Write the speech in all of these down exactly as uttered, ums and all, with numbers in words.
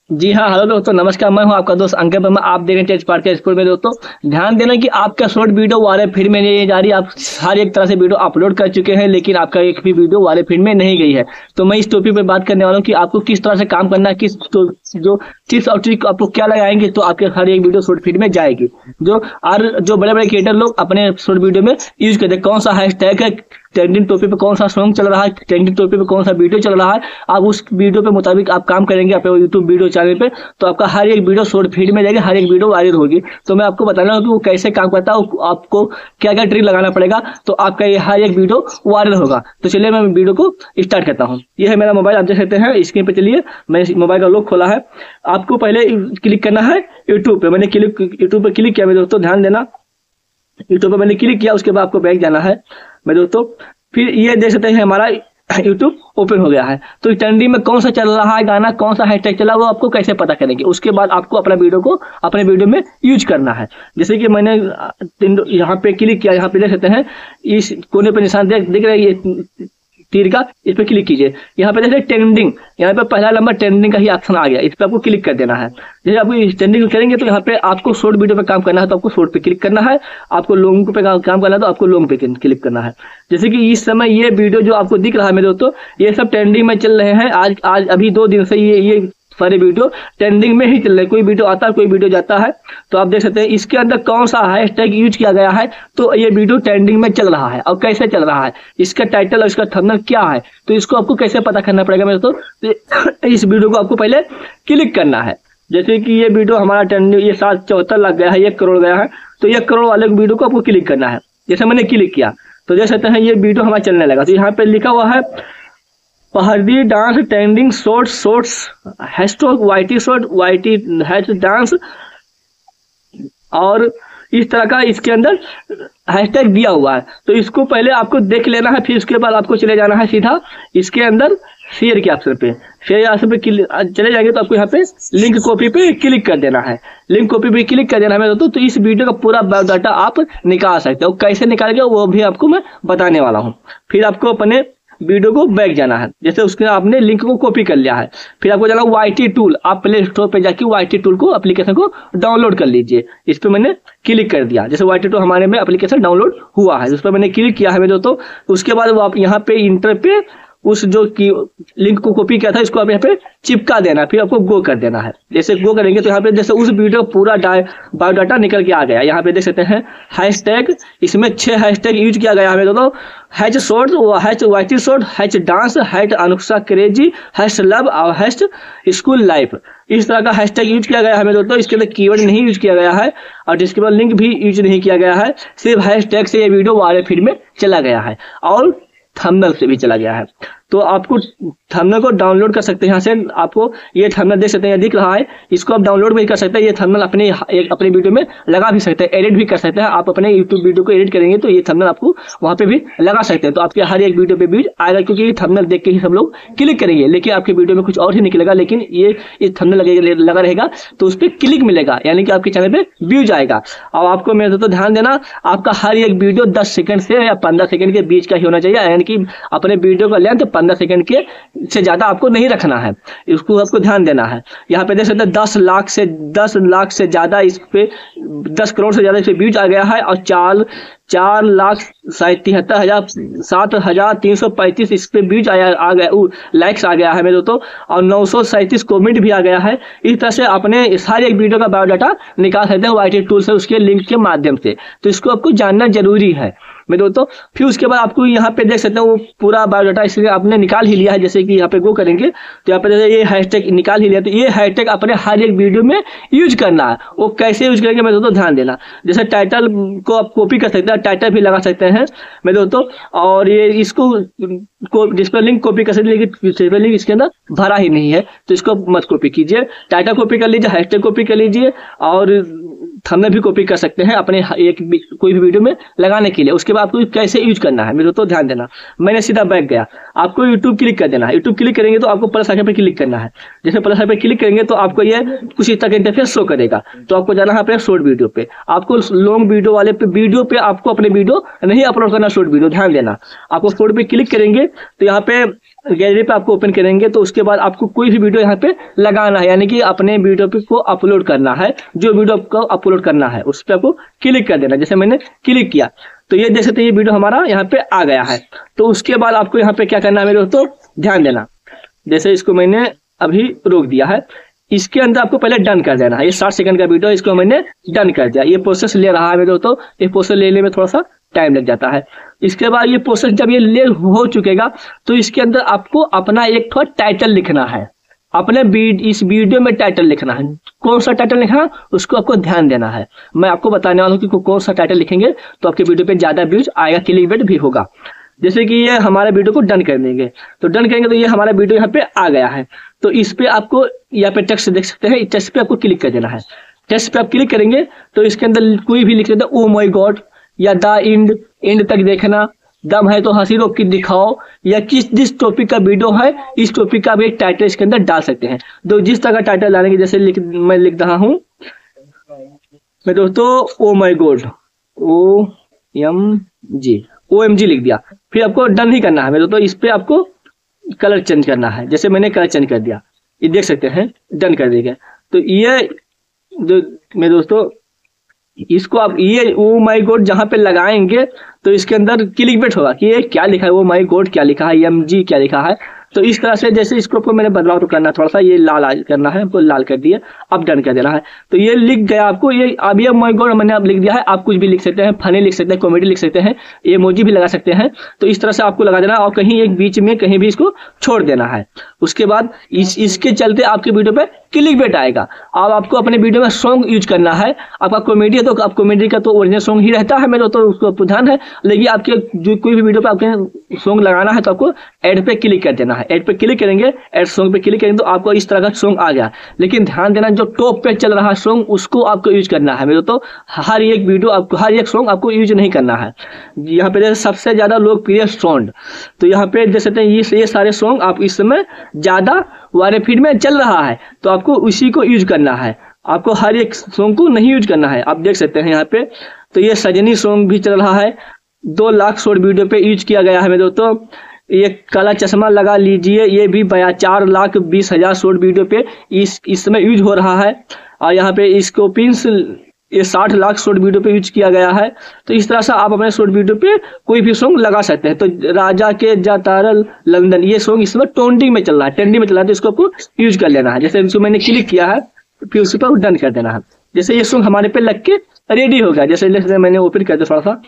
जी हाँ, हेलो दोस्तों, नमस्कार। मैं हूँ आपका दोस्त अंकित वर्मा। आप देख रहे हैं टेस्ट पार्ट के स्कूल में। दोस्तों ध्यान देना कि आपका शॉर्ट वीडियो वाले फीड में नहीं जा रही। आप हर एक तरह से वीडियो अपलोड कर चुके हैं, लेकिन आपका एक भी वीडियो वाले फीड में नहीं गई है। तो मैं इस टॉपिक पे बात करने वाला हूँ कि आपको किस तरह से काम करना है, किस तो, जो टिप्स और ट्रिक आपको क्या लगाएंगे तो आपके हर एक वीडियो शॉर्ट फीड में जाएगी। जो और जो बड़े बड़े क्रिएटर लोग अपने शॉर्ट वीडियो में यूज करते हैं, कौन सा हैशटैग है, ट्रेंडिंग टॉपिक पे कौन सा सॉन्ग चल रहा है, ट्रेंडिंग टॉपिक पे कौन सा वीडियो चल रहा है, आप उस वीडियो पे मुताबिक आप काम करेंगे अपने यूट्यूब वीडियो चैनल पे, तो आपका हर एक वीडियो शॉर्ट फीड में जाएगी, हर एक वीडियो वायरल होगी। तो मैं आपको बताना कि वो कैसे काम करता है, आपको क्या क्या ट्रिक लगाना पड़ेगा, तो आपका ये हर एक वीडियो वायरल होगा। तो चलिए मैं वीडियो को स्टार्ट करता हूँ। ये है मेरा मोबाइल, आप देख सकते हैं स्क्रीन पे। चलिए मैं मोबाइल का लॉक खोला है। आपको पहले क्लिक करना है यूट्यूब पे। मैंने क्लिक यूट्यूब पे क्लिक किया। मेरे दोस्तों ध्यान देना, यूट्यूब पे मैंने क्लिक किया, उसके बाद आपको बैक जाना है मेरे दोस्तों। फिर ये देख सकते हैं हमारा यूट्यूब ओपन हो गया है। तो ट्रेंडिंग में कौन सा चल रहा है गाना, कौन सा हैशटैग चला, वो आपको कैसे पता करेंगे। उसके बाद आपको अपना वीडियो को अपने वीडियो में यूज करना है। जैसे कि मैंने यहाँ पे क्लिक किया, यहाँ पे देख सकते हैं इस कोने पे निशान देख दिख रहा है ये तीर का, इस पर क्लिक कीजिए। यहाँ पे देखिए ट्रेंडिंग, यहाँ पे पहला नंबर ट्रेंडिंग का ही ऑप्शन आ गया, इस पर आपको क्लिक कर देना है। जैसे आप ट्रेंडिंग करेंगे तो यहाँ पे आपको शॉर्ट वीडियो पे काम करना है तो आपको शॉर्ट पे क्लिक करना है, आपको लॉन्ग पे काम करना है तो आपको लॉन्ग पे क्लिक करना है। जैसे कि इस समय ये वीडियो जो आपको दिख रहा है मेरे दोस्तों, ये सब ट्रेंडिंग में चल रहे हैं। आज आज अभी दो दिन से ये ये सारे वीडियो ट्रेंडिंग में ही चल रहे हैं। कोई वीडियो आता है, कोई वीडियो जाता है। तो आप देख सकते हैं इसके अंदर कौन सा हैशटैग यूज किया गया है, तो ये वीडियो ट्रेंडिंग में चल रहा है और कैसे चल रहा है, इसका टाइटल और इसका थंबनेल क्या है, तो इसको आपको कैसे पता करना पड़ेगा मेरे दोस्तों। तो इस वीडियो को आपको पहले क्लिक करना है। जैसे कि ये वीडियो हमारा ट्रेंडिंग, ये सात चौहत्तर लाख गया है, एक करोड़ गया है, तो एक करोड़ वाले वीडियो को आपको क्लिक करना है। जैसे मैंने क्लिक किया तो देख सकते हैं ये वीडियो हमारा चलने लगा। तो यहाँ पे लिखा हुआ है Pahadi dance trending shorts shorts hashtag YT short YT hash dance, और इस तरह का इसके अंदर हैशटैग दिया हुआ है। तो इसको पहले आपको देख लेना है, फिर उसके बाद आपको चले जाना है सीधा इसके अंदर शेयर के ऑप्शन पे। शेयर ऑप्शन पे चले जाएंगे तो आपको यहाँ पे लिंक कॉपी पे क्लिक कर देना है। लिंक कॉपी पे क्लिक कर देना है मेरे दोस्तों। तो इस वीडियो का पूरा बायोडाटा आप निकाल सकते हो। कैसे निकालेंगे वो भी आपको मैं बताने वाला हूँ। फिर आपको अपने वीडियो को बैक जाना है। जैसे उसके आपने लिंक को कॉपी कर लिया है, फिर आपको जाना वाईटी टूल। आप प्ले स्टोर पे जाके वाईटी टूल को एप्लीकेशन को डाउनलोड कर लीजिए। इस पे मैंने क्लिक कर दिया। जैसे वाईटी टूल हमारे में एप्लीकेशन डाउनलोड हुआ है, उस पर मैंने क्लिक किया है मेरे दोस्तों। उसके बाद वो आप यहाँ पे इंटर पे उस जो की लिंक को कॉपी किया था इसको आप यहाँ पे चिपका देना, फिर आपको गो कर देना है। जैसे गो करेंगे तो यहाँ पे जैसे उस वीडियो पूरा बायोडाटा निकल के आ गया। यहाँ पे देख सकते हैं हैशटैग, इसमें छह हैशटैग यूज किया गया है दोस्तों। Hash short, hash YT short, hash dance, hash Anushka crazy, hash love और हैच स्कूल लाइफ। इस तरह का हैशटैग यूज किया गया है दोस्तों। इसके अंदर कीवर्ड नहीं यूज किया गया है और जिसके बाद लिंक भी यूज नहीं किया गया है। सिर्फ हैशटैग से ये वीडियो वायरल फीड में चला गया है और थंबनेल से भी चला गया है। तो आपको थंबनेल को डाउनलोड कर सकते हैं। यहाँ से आपको ये थंबनेल देख सकते हैं, दिख रहा है, इसको आप डाउनलोड भी कर सकते हैं। ये थंबनेल अपने एक अपने वीडियो में लगा भी सकते हैं, एडिट भी कर सकते हैं। आप अपने यूट्यूब वीडियो को एडिट करेंगे तो ये थंबनेल आपको वहाँ पे भी लगा सकते हैं। तो आपके हर एक वीडियो पे भी आएगा, क्योंकि ये थंबनेल देख के ही सब लोग क्लिक करेंगे। लेकिन आपके वीडियो में कुछ और ही निकलेगा, लेकिन ये इस थंबनेल लगा रहेगा तो उस पर क्लिक मिलेगा, यानी कि आपके चैनल पे व्यूज आएगा। और आपको मेरे दोस्तों ध्यान देना, आपका हर एक वीडियो दस सेकंड से या पंद्रह सेकंड के बीच का ही होना चाहिए, यानी कि अपने वीडियो का लेंथ पंद्रह सेकंड के से ज्यादा आपको नहीं रखना है। इसको आपको ध्यान देना है। यहाँ पे देख सकते हैं दस लाख से दस लाख से ज्यादा इस पे दस करोड़ से ज्यादा इस पे व्यूज आ गया है और चार चार लाख तिहत्तर हजार सात हजार तीन सौ पैंतीस इस पे व्यूज आया आ गया, लाइक्स आ गया है मेरे दोस्तों, और नौ सौ सैंतीस कॉमेंट भी आ गया है। इस तरह से अपने सारे एक वीडियो का बायोडाटा निकाल सकते हैं वाईटी टूल से, उसके लिंक के माध्यम से। तो इसको आपको जानना जरूरी है मेरे दोस्तों। फिर उसके बाद आपको यहाँ पे देख सकते हैं वो पूरा बायोडाटा इसलिए आपने निकाल ही लिया है। जैसे कि यहाँ पे गो करेंगे तो यहाँ पे जैसे ये हैशटैग निकाल ही लिया, तो ये हैशटैग अपने हर एक वीडियो में यूज करना है। वो कैसे यूज करेंगे मेरे दोस्तों ध्यान देना। जैसे टाइटल को आप कॉपी कर सकते हैं, टाइटल भी लगा सकते हैं मेरे दोस्तों। और ये इसको को डिस्प्ले लिंक कॉपी कर सकते हैं, लेकिन डिस्प्ले लिंक इसके अंदर भरा ही नहीं है, तो इसको मत कॉपी कीजिए। टाइटल कॉपी कर लीजिए, हैशटैग कॉपी कर लीजिए और थंबनेल भी कॉपी कर सकते हैं अपने एक कोई भी वीडियो में लगाने के लिए। उसके बाद आपको कैसे यूज करना है मेरे दोस्तों ध्यान देना। मैंने सीधा बैक गया, आपको यूट्यूब क्लिक कर देना है। यूट्यूब क्लिक करेंगे तो आपको प्लस आइकन पे क्लिक करना है। जैसे प्लस आइकन पे क्लिक करेंगे तो आपको ये कुछ इस तरह का इंटरफेस शो करेगा। तो आपको जाना है अपने शॉर्ट वीडियो पे। आपको लॉन्ग वीडियो वाले पे वीडियो पे आपको अपने वीडियो नहीं अपलोड करना, शॉर्ट वीडियो ध्यान देना। आपको शॉर्ट पे क्लिक करेंगे तो यहाँ पे गैलरी पे आपको ओपन करेंगे तो उसके बाद आपको कोई भी वीडियो यहाँ पे लगाना है, यानी कि अपने वीडियो पे को अपलोड करना है। जो वीडियो आपको अपलोड करना है उस पर आपको क्लिक कर देना। जैसे मैंने क्लिक किया तो ये देख सकते हैं ये वीडियो हमारा यहाँ पे आ गया है। तो उसके बाद आपको यहाँ पे क्या करना है मेरे दोस्तों, ध्यान देना। जैसे इसको मैंने अभी रोक दिया है, इसके अंदर आपको पहले डन कर देना है। ये साठ सेकंड का वीडियो है, इसको मैंने डन कर दिया। ये प्रोसेस ले रहा है मेरे दोस्तों, ये प्रोसेस लेने में थोड़ा सा टाइम लग जाता है। इसके बाद ये प्रोसेस जब ये ले हो चुकेगा तो इसके अंदर आपको अपना एक थोड़ा टाइटल लिखना है। अपने इस वीडियो में टाइटल लिखना है। कौन सा टाइटल लिखना है उसको आपको ध्यान देना है। मैं आपको बताने वाला हूँ कि कौन सा टाइटल लिखेंगे तो आपके वीडियो पे ज्यादा व्यूज आएगा, क्लिकबेट भी होगा। जैसे कि ये हमारे वीडियो को डन कर देंगे, तो डन करेंगे तो ये हमारा वीडियो यहाँ पे आ गया है। तो इस पे आपको यहाँ पे टेक्स्ट देख सकते हैं, टेक्स्ट पे आपको क्लिक कर देना है। टेक्स्ट पे आप क्लिक करेंगे तो इसके अंदर कोई भी लिख देता है ओ माय गॉड या द एंड एंड तक देखना, दम है तो हंसी रोक के दिखाओ, या किस जिस टॉपिक का वीडियो है इस टॉपिक का भी एक टाइटल इसके अंदर डाल सकते हैं। तो जिस तरह का टाइटल डालेंगे, जैसे लिख मैं लिख रहा हूँ मैं दोस्तों oh my god, O M G O M G लिख दिया। फिर आपको डन ही करना है मेरे दोस्तों। इस पे आपको कलर चेंज करना है। जैसे मैंने कलर चेंज कर दिया, ये देख सकते हैं डन कर देगा। तो ये जो मेरे दोस्तों इसको आप ये ओ माय गॉड जहां पे लगाएंगे तो इसके अंदर क्लिकबेट होगा कि ये क्या लिखा है, ओ माय गॉड क्या लिखा है, एम जी क्या लिखा है। तो इस तरह से जैसे इसको आपको मैंने बदलाव तो करना, थोड़ा सा ये लाल करना है, आपको लाल कर दिया, अब डन कर देना है। तो ये लिख गया आपको, ये अब ये माय गॉड मैंने अब लिख दिया है। आप कुछ भी लिख सकते हैं, फनी लिख सकते हैं, कॉमेडी लिख सकते हैं, इमोजी भी लगा सकते हैं। तो इस तरह से आपको लगा देना है और कहीं एक बीच में कहीं भी इसको छोड़ देना है। उसके बाद इस इसके चलते आपके वीडियो पे क्लिकबेट आएगा। अब आपको अपने वीडियो में सॉन्ग यूज करना है। आपका कॉमेडी है तो आप कॉमेडी का तो ओरिजिनल सॉन्ग ही रहता है मेरे, तो उसको ध्यान है। लेकिन आपके जो कोई भी वीडियो पे आपके सॉन्ग लगाना है तो आपको ऐड पे क्लिक कर देना है। ऐड पे क्लिक करेंगे, ऐड सॉन्ग पे क्लिक करेंगे तो आपको इस तरह का सॉन्ग आ गया। लेकिन ध्यान देना जो टॉप पे चल रहा है सॉन्ग उसको आपको यूज करना है मेरे, तो हर एक वीडियो आपको हर एक सॉन्ग आपको यूज नहीं करना है। यहाँ पे सबसे ज्यादा लोकप्रिय सॉन्ग, तो यहाँ पे देख सकते हैं ये ये सारे सॉन्ग आप इस समय ज्यादा वाले फीड में चल रहा है तो आपको उसी को यूज करना है। आपको हर एक सॉन्ग को नहीं यूज करना है। आप देख सकते हैं यहाँ पे तो ये सजनी सॉन्ग भी चल रहा है, दो लाख शॉर्ट वीडियो पे यूज किया गया है मेरे दोस्तों। ये काला चश्मा लगा लीजिए, ये भी बया चार लाख बीस हजार शॉर्ट वीडियो पे इस इस समय यूज हो रहा है। और यहाँ पे इसको पिंस ये साठ लाख शॉर्ट वीडियो पे यूज किया गया है। तो इस तरह से आप अपने शॉर्ट वीडियो पे कोई भी सॉन्ग लगा सकते हैं। तो राजा के जातारल लंदन ये सॉन्ग इस समय ट्रेंडिंग में चल रहा है, ट्रेंडिंग में चल रहा है, तो इसको आपको यूज कर लेना है। जैसे इसको मैंने क्लिक किया है फिर उसी पर डन कर देना है। जैसे ये सॉन्ग हमारे पे लग के रेडी हो गया, जैसे जैसे मैंने ओपन कर दिया थोड़ा सा,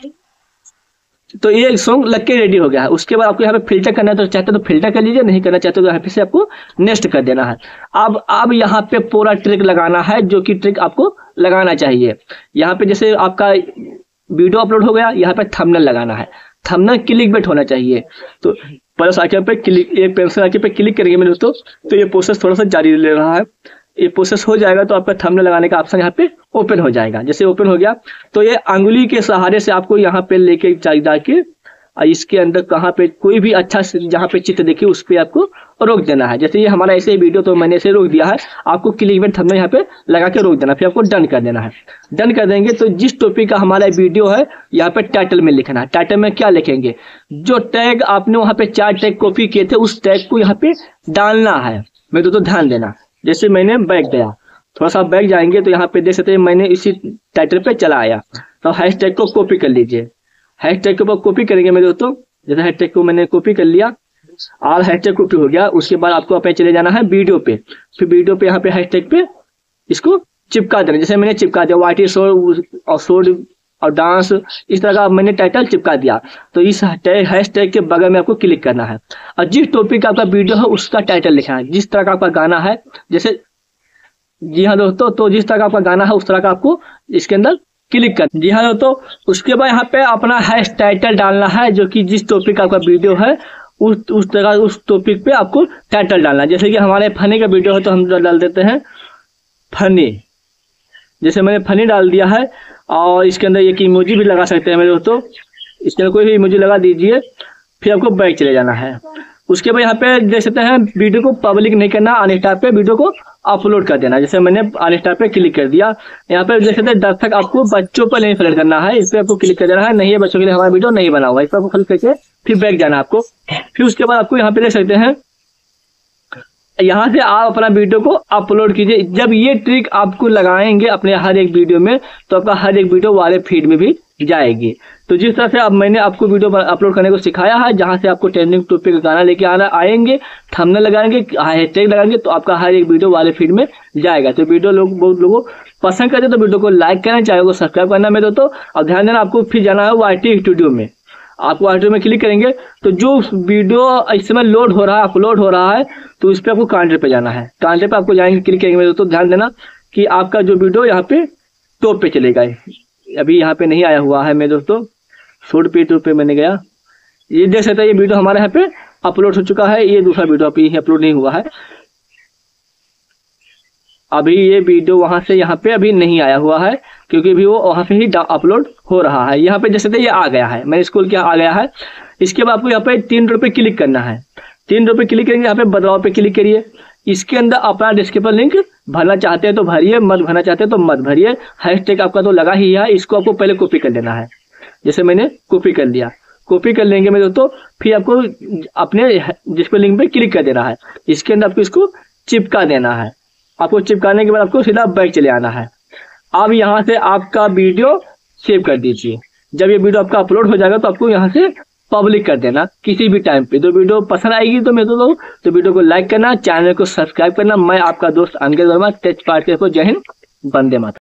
तो ये सॉन्ग लग के रेडी हो गया है। उसके बाद आपको यहाँ पे फिल्टर करना है तो चाहते तो फिल्टर कर लीजिए, नहीं करना चाहते तो यहाँ पे से आपको नेक्स्ट कर देना है। अब अब यहाँ पे पूरा ट्रिक लगाना है, जो कि ट्रिक आपको लगाना चाहिए। यहाँ पे जैसे आपका वीडियो अपलोड हो गया, यहाँ पे थंबनेल लगाना है। थंबनेल क्लिकबेट होना चाहिए। तो प्लस आइकन पे क्लिक, ये पेंसिल आइकन पे क्लिक करेंगे मेरे दोस्तों तो ये प्रोसेस थोड़ा सा जारी ले रहा है। ये प्रोसेस हो जाएगा तो आपका थंबनेल लगाने का ऑप्शन यहाँ पे ओपन हो जाएगा। जैसे ओपन हो गया तो ये अंगुली के सहारे से आपको यहाँ पे लेके जाके इसके अंदर कहाँ पे कोई भी अच्छा जहाँ पे चित्र देखिए उस पे आपको रोक देना है। जैसे ये हमारा ऐसे ही वीडियो तो मैंने ऐसे रोक दिया है, आपको क्लिकबेट थंबनेल यहाँ पे लगा के रोक देना, फिर आपको डन कर देना है। डन कर देंगे तो जिस टॉपिक का हमारा वीडियो है यहाँ पे टाइटल में लिखना है। टाइटल में क्या लिखेंगे, जो टैग आपने वहाँ पे चार टैग कॉपी किए थे उस टैग को यहाँ पे डालना है मेरे तो ध्यान देना। जैसे मैंने बैक गया, थोड़ा सा बैक जाएंगे तो यहाँ पे देख सकते हैं मैंने इसी टाइटल पे चला आया। तो हैशटैग को कॉपी कर लीजिए। हैशटैग के ऊपर कॉपी करेंगे मेरे दोस्तों। जैसे हैशटैग को मैंने कॉपी कर लिया, ऑल हैशटैग कॉपी हो गया। उसके बाद आपको अपने चले जाना है वीडियो पे, फिर वीडियो पे यहाँ पे हैशटैग पे इसको चिपका देना। जैसे मैंने चिपका दिया वाइटी शोर और शोर और डांस, इस तरह का मैंने टाइटल चिपका दिया। तो इस हैशटैग के बगल में आपको क्लिक करना है और जिस टॉपिक का आपका वीडियो है उसका टाइटल लिखना है। जिस तरह का आपका गाना है, जैसे जी हाँ दोस्तों, तो जिस तरह का आपका गाना है उस तरह का आपको इसके अंदर क्लिक कर। जी हाँ दोस्तों, उसके बाद यहाँ पे अपना हैश टाइटल डालना है, जो कि जिस टॉपिक का आपका वीडियो है उस उस तरह उस टॉपिक पे आपको टाइटल डालना है। जैसे कि हमारे फनी का वीडियो है तो हम डाल देते हैं फनी। जैसे मैंने फनी डाल दिया है और इसके अंदर एक इमोजी भी लगा सकते हैं मेरे दोस्तों, इसके अंदर कोई भी इमोजी लगा दीजिए। फिर आपको बैक चले जाना है। उसके बाद यहाँ पे देख सकते हैं वीडियो को पब्लिक नहीं करना, अनेक टाइप पे वीडियो को अपलोड कर देना। जैसे मैंने अनस्टार पे क्लिक कर दिया, यहाँ पे जैसे दर्शक आपको बच्चों पर नहीं सेलेक्ट करना है, इस पर आपको क्लिक कर देना है, नहीं है बच्चों के लिए हमारा वीडियो नहीं बना हुआ, इस पर आपको क्लिक करके फिर बैक जाना है आपको। फिर उसके बाद आपको यहाँ पे देख सकते हैं, यहाँ से आप अपना वीडियो को अपलोड कीजिए। जब ये ट्रिक आपको लगाएंगे अपने हर एक वीडियो में, तो आपका हर एक वीडियो वाले फीड में भी जाएगी। तो जिस तरह से अब मैंने आपको वीडियो अपलोड करने को सिखाया है, जहाँ से आपको ट्रेंडिंग टॉपिक गाना लेके आना आएंगे, थंबनेल लगाएंगे, हैशटैग लगाएंगे, तो आपका हर एक वीडियो वाले फीड में जाएगा। तो वीडियो लोग बहुत लोगों पसंद करते हैं, तो वीडियो को लाइक करना, चैनल को सब्सक्राइब करना मेरे दोस्तों। और ध्यान देना, आपको फिर जाना है वाईटी स्टूडियो में। आपको वाईटी में क्लिक करेंगे तो जो वीडियो इस समय लोड हो रहा है, अपलोड हो रहा है, तो इस पर आपको कांटे पे जाना है। कांटे पे आपको जाएंगे, क्लिक करेंगे मेरे दोस्तों। ध्यान देना कि आपका जो वीडियो यहाँ पे टॉप पे चलेगा। अभी यहाँ पे नहीं आया हुआ है मेरे दोस्तों, शॉर्ट पे टॉप पे मैंने गया, ये देख सकते हैं, ये वीडियो हमारे यहाँ पे अपलोड हो चुका है। ये दूसरा वीडियो अभी अपलोड नहीं हुआ है, अभी ये वीडियो वहां से यहाँ पे अभी नहीं आया हुआ है, क्योंकि अभी वो वहां से ही अपलोड हो रहा है। यहाँ पे जैसे ये आ गया है, मैंने स्कूल क्या आ गया है। इसके बाद आपको यहाँ पे तीन रुपए क्लिक करना है। तीन रुपए क्लिक करेंगे, यहाँ पे बदलाव पे क्लिक करिए। इसके अंदर अपना डिस्क्रिप्शन लिंक भरना चाहते हैं तो भरिए, मत भरना चाहते हैं तो मत भरिए। हैशटैग आपका तो लगा ही है, इसको आपको पहले कॉपी कर लेना है। जैसे मैंने कॉपी कर लिया, कॉपी कर लेंगे मेरे दोस्तों, फिर आपको अपने डिस्प्ले लिंक पे क्लिक कर देना है। इसके अंदर आपको इसको चिपका देना है। आपको चिपकाने के बाद आपको सीधा बैक चले आना है। अब यहाँ से आपका वीडियो सेव कर दीजिए। जब ये वीडियो आपका अपलोड हो जाएगा तो आपको यहाँ से पब्लिक कर देना किसी भी टाइम पे। तो वीडियो पसंद आएगी तो मेरे दोस्तों तो वीडियो को लाइक करना, चैनल को सब्सक्राइब करना। मैं आपका दोस्त अंकित वर्मा, टेच पार्ट के। जय हिंद, वंदे मातरम।